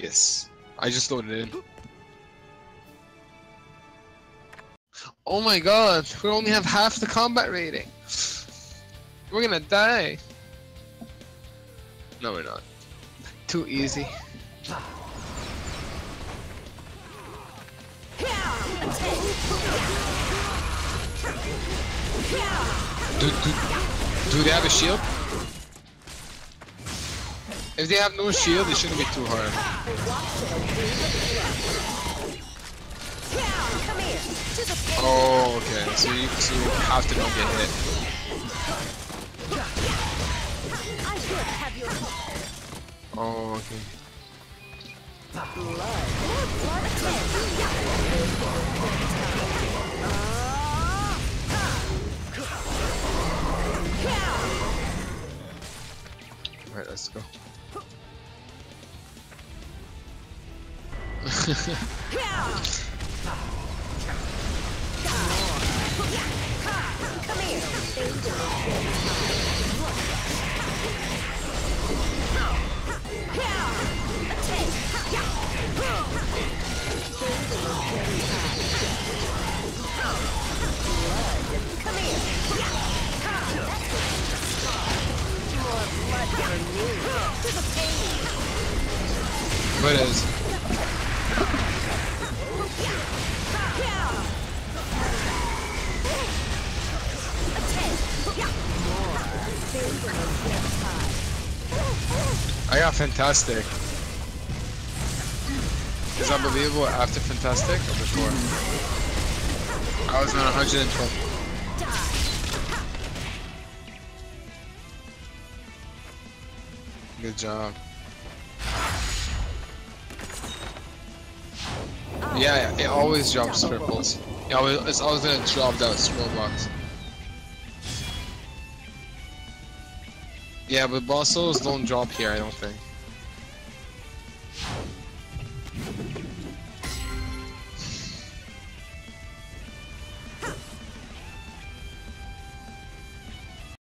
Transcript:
this. I just loaded in. Oh my god, we only have half the combat rating. We're gonna die. No, we're not. Too easy. Do they have a shield? If they have no shield, it shouldn't be too hard. Oh, okay. So you have to not get hit. Oh, okay. Alright, let's go. What is? I got Fantastic. Is unbelievable after Fantastic or before? I was on 112. Good job. Yeah, it always drops cripples. It's always gonna drop that scroll box. Yeah, but boss souls don't drop here, I don't think.